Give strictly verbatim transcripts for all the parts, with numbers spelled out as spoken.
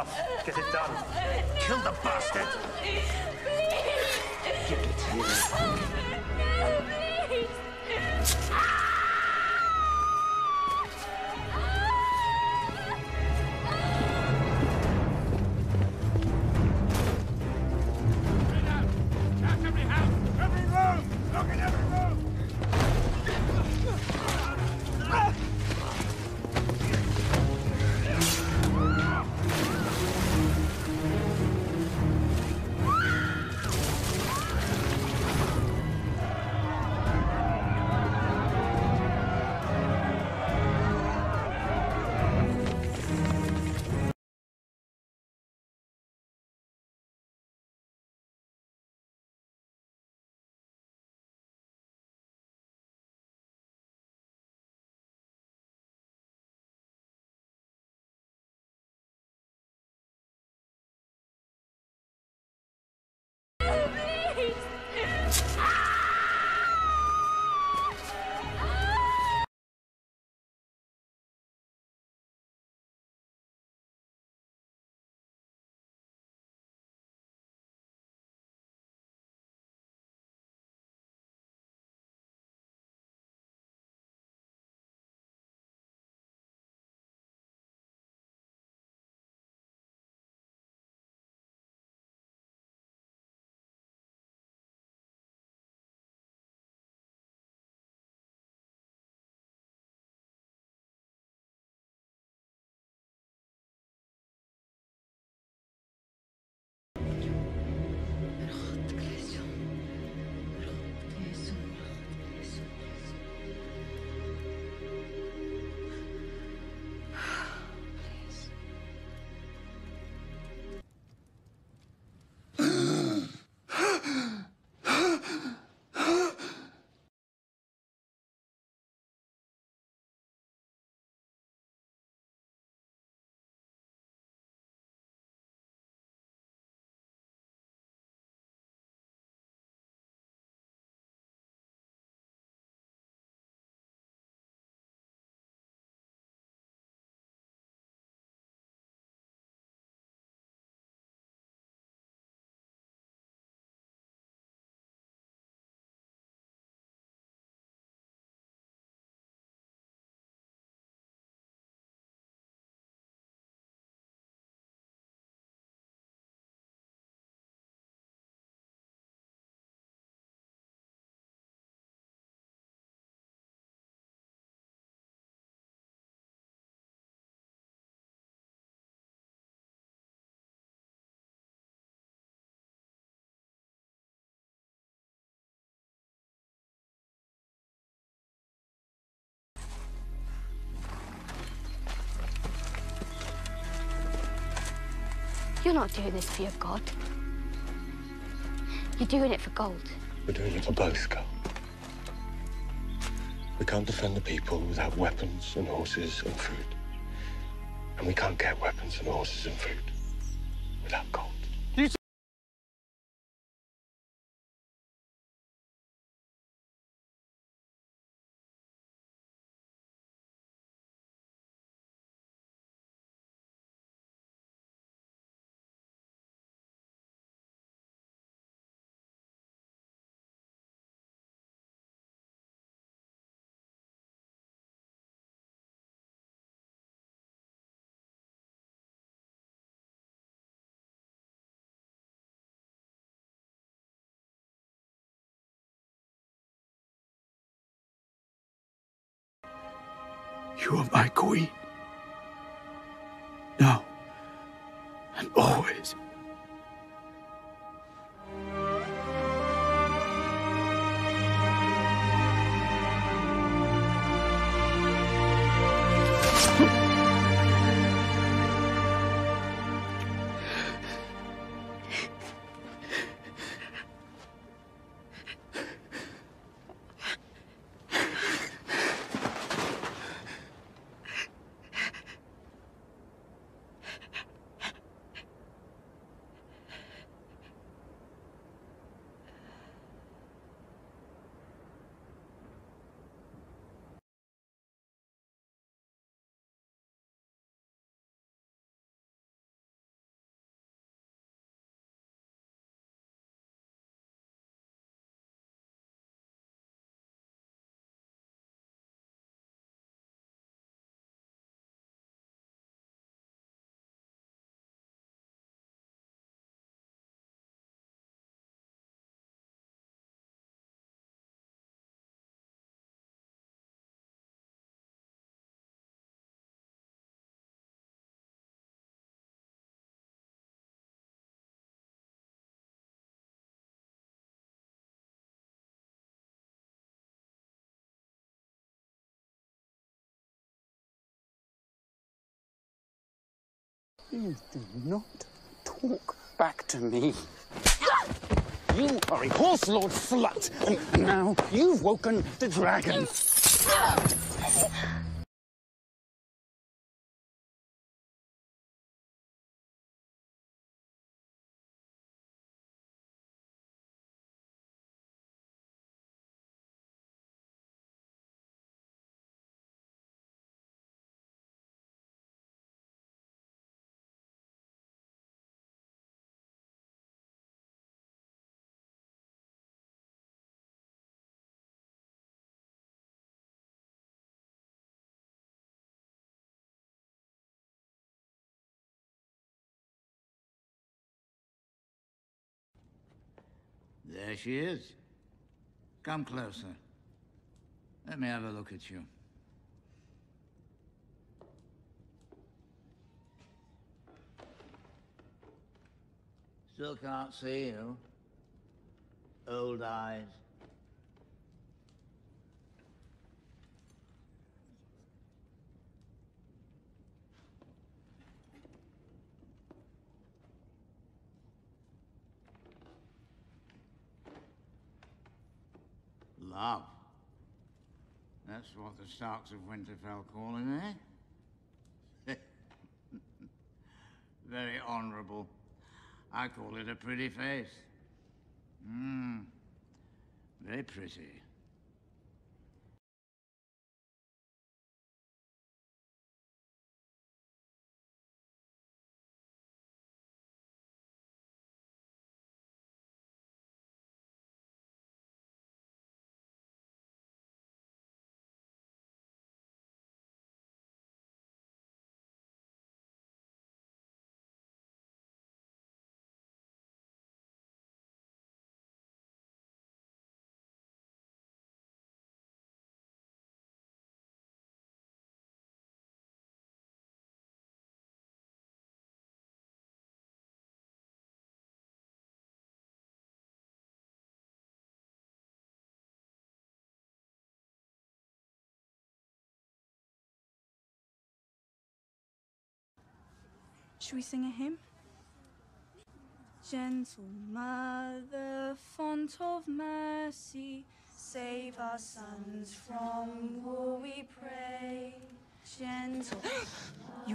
enough. Get it done. Kill the bastard! Give it here. No, please! Every room! Look in every room! You're not doing this for your God. You're doing it for gold. We're doing it for both, girl. We can't defend the people without weapons and horses and food. And we can't get weapons and horses and food without gold. You are my queen. Now and always. You do not talk back to me. You are a horse lord slut, and now you've woken the dragon. There she is. Come closer. Let me have a look at you. Still can't see you. Old eyes. Love. That's what the Starks of Winterfell call it, eh? Very honorable. I call it a pretty face. Hmm. Very pretty. Should we sing a hymn? Gentle Mother, font of mercy, save our sons from war, we pray. Gentle... You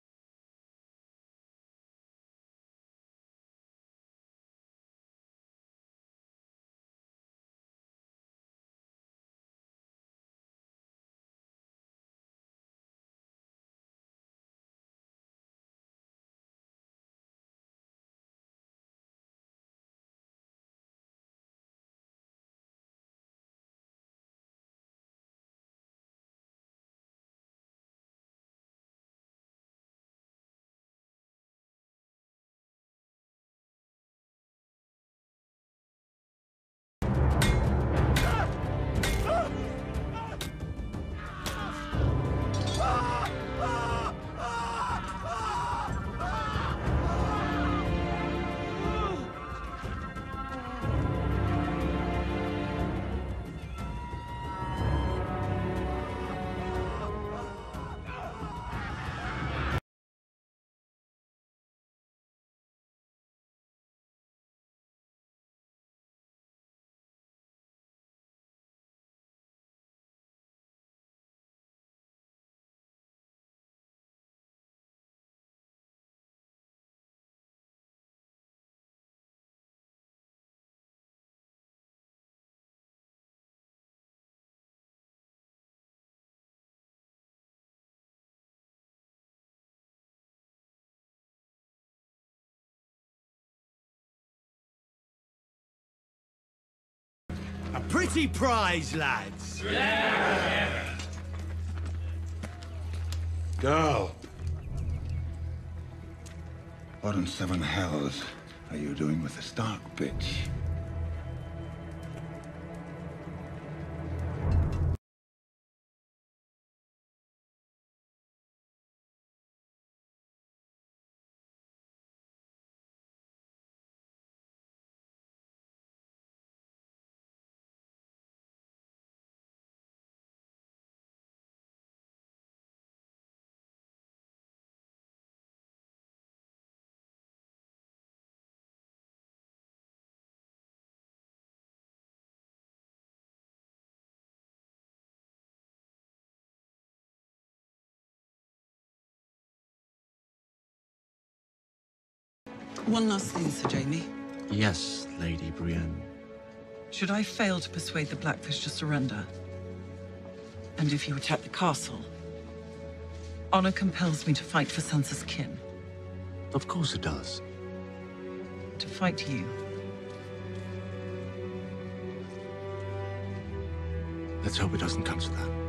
A pretty prize, lads. Yeah. Girl. What in seven hells are you doing with the Stark bitch? One last thing, Sir Jamie. Yes, Lady Brienne. Should I fail to persuade the Blackfish to surrender, and if you attack the castle, honor compels me to fight for Sansa's kin. Of course it does. To fight you. Let's hope it doesn't come to that.